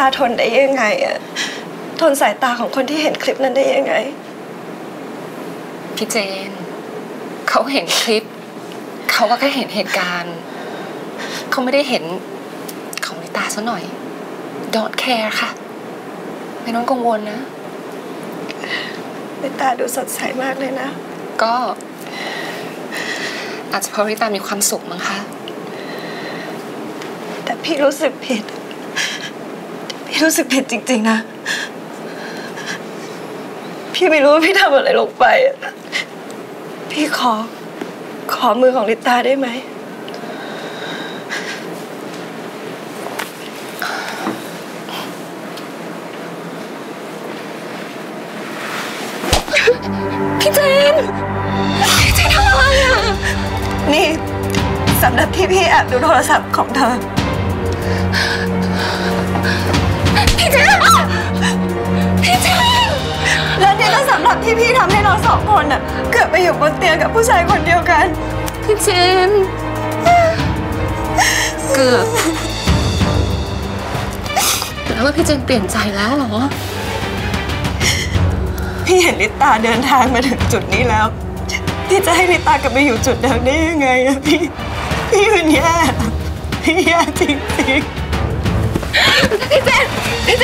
าทนได้ยังไงอะทนสายตาของคนที่เห็นคลิปนั้นได้ยังไงพี่เจนเขาเห็นคลิปเขาก็แค่เห็นเหตุการณ์เขาไม่ได้เห็นของลิตาซะหน่อย don't care ค่ะไม่ต้องกังวลนะลิตาดูสดใสมากเลยนะก็อาจจะเพราะลิตามีความสุขมั้งคะแต่พี่รู้สึกผิดพี่รู้สึกผิดจริงๆนะพี่ไม่รู้ว่าพี่ทำอะไรลงไปพี่ขอมือของลิตาได้ไหมพี่เจนทำอะไรอ่ะนี่สำหรับที่พี่แอบดูโทรศัพท์ของเธอพี่เจนและนี่ก็สำหรับที่พี่ทำให้เราสองคนน่ะเกิดไปอยู่บนเตียงกับผู้ชายคนเดียวกันพี่เจนเกือบแล้วว่าพี่เจนเปลี่ยนใจแล้วเหรอพี่เห็นลิตาเดินทางมาถึงจุดนี้แล้วพี่จะให้ลิตากลับไปอยู่จุดเดิมได้ยังไงอะพี่มันแย่จริงพี่เจน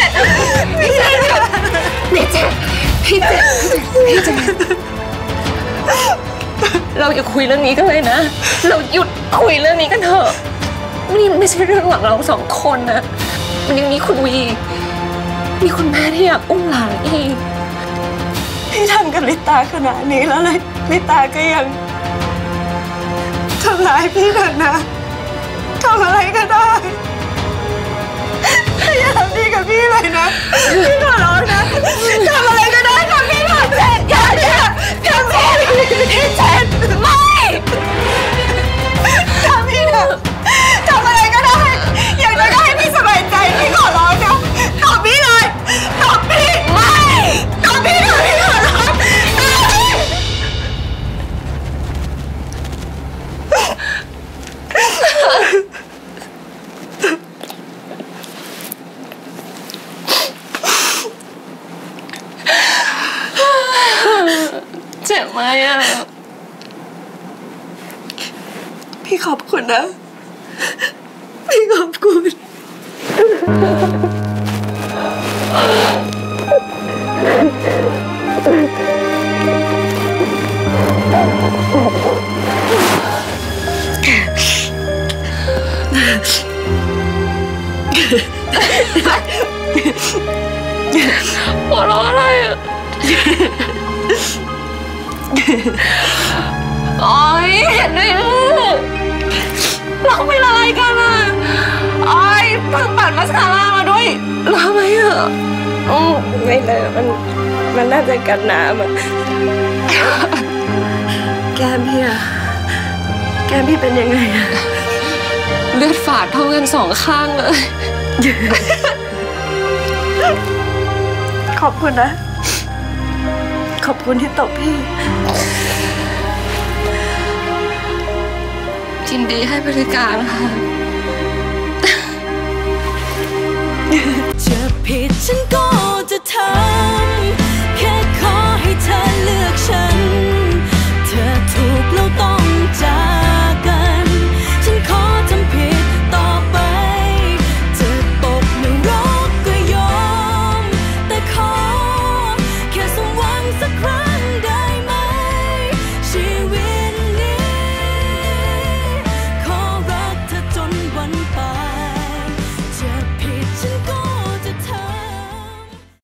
เราอย่าคุยเรื่องนี้กันเลยนะเราหยุดคุยเรื่องนี้กันเถอะนี่ไม่ใช่เรื่องหลังเราสองคนนะมันยังมีคุณวีมีคุณแม่ที่อยากอุ้มหลานอีกพี่ทำกับลิตาขนาดนี้แล้วเลยลิตาก็ยังทำร้ายพี่เถอะนะทำอะไรก็ได้อย่าทำดีกับพี่เลยนะพี่ขอร้องนะทำอะไรก็ได้ทำพี่หน่อยเจ็ดอย่าทำพี่เจ็ดไม่ทำพี่เถอะทำอะไรก็ได้อยากจะได้ให้พี่สบายใจพี่ขอร้องนะตอบพี่เลยตอบพี่ไม่ตอบพี่เถอะพี่ขอร้องเจ็บไหมอ่ะพี่ขอบคุณนะพี่ขอบคุณหัวเราะอะไรอ่ะโอ๊ยเห็นด้วยเราเป็นอะไรกันอ่ะโอ๊ยเพิ่งปัดมัสคาร่ามาด้วยเราไหมอ่ะไม่เลยมันน่าจะกันน้ำอ่ะแก้มพี่อะแก้มพี่เป็นยังไงอะเลือดฝาดเท่ากันสองข้างเลยขอบคุณนะขอบคุณที่ตบพี่ยินดีให้บริการค่ะจะผิดฉันก็